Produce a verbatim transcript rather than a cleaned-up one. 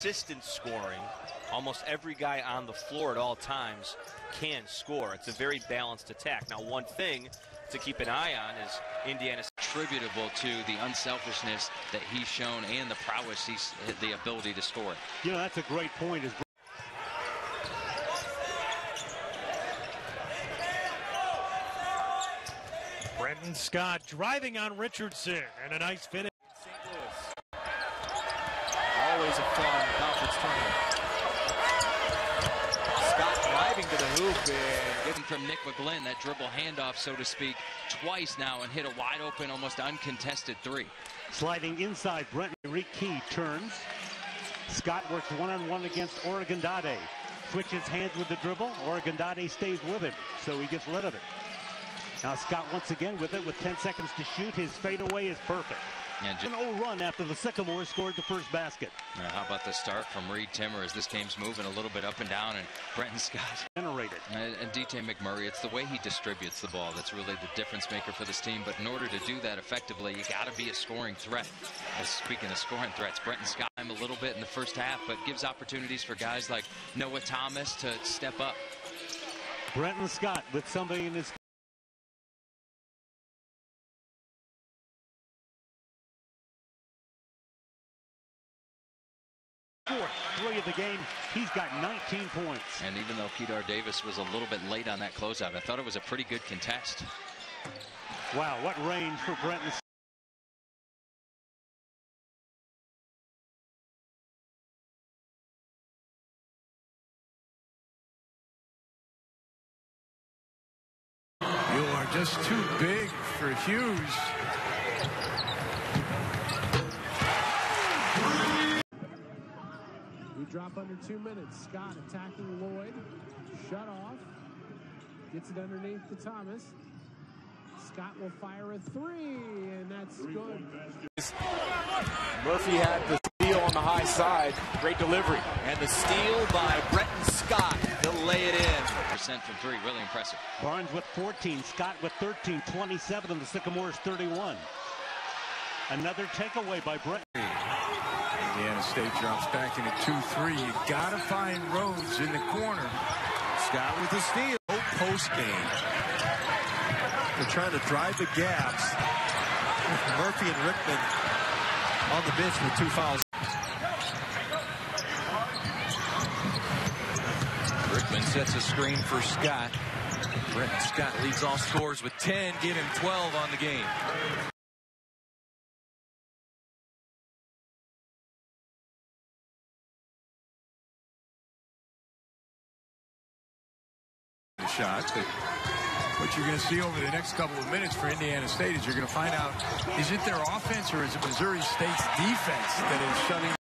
consistent scoring. Almost every guy on the floor at all times can score. It's a very balanced attack. Now, one thing to keep an eye on is Indiana's attributable to the unselfishness that he's shown and the prowess, he's the ability to score. You know, that's a great point. Is Brenton Scott driving on Richardson, and a nice finish. Saint Louis. Always a fun conference tournament. Scott driving to the hoop and Getting from Nick McGlynn, that dribble handoff, so to speak, twice now and hit a wide open, almost uncontested three. sliding inside. Brent Rick Key turns. Scott works one-on-one against Oregondade. Switches hands with the dribble. Oregondade stays with him, so he gets rid of it. Now Scott once again with it with ten seconds to shoot. His fadeaway is perfect. And An oh run after the Sycamore scored the first basket. Now, how about the start from Reed Timmer as this game's moving a little bit up and down, and Brenton Scott. Generated. And, and D J McMurray, it's the way he distributes the ball that's really the difference maker for this team. But in order to do that effectively, you got to be a scoring threat. As speaking of scoring threats, Brenton Scott a little bit in the first half, but gives opportunities for guys like Noah Thomas to step up. Brenton Scott with somebody in his fourth three of the game. He's got nineteen points. And even though Kedar Davis was a little bit late on that closeout, I thought it was a pretty good contest. Wow, what range for Brenton Scott. You are just too big for Hughes. We drop under two minutes. Scott attacking Lloyd. Shut off. Gets it underneath to Thomas. Scott will fire a three, and that's good. Murphy had the steal on the high side. Great delivery. And the steal by Brenton Scott. He'll lay it in. Percent from three, really impressive. Barnes with fourteen, Scott with thirteen, twenty-seven, and the Sycamores thirty-one. Another takeaway by Brett. Indiana State drops back into two three. You gotta find Rhodes in the corner. Scott with the steal. Post game. They're trying to drive the gaps. Murphy and Rickman on the bench with two fouls. Rickman sets a screen for Scott. Brenton Scott leads all scorers with ten, give him twelve on the game. The shot. But what you're going to see over the next couple of minutes for Indiana State is you're going to find out, is it their offense or is it Missouri State's defense that is shutting